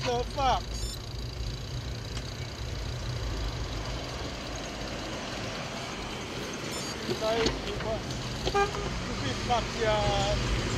the fuck? Tay chịu quá. Cái phim mặt kìa.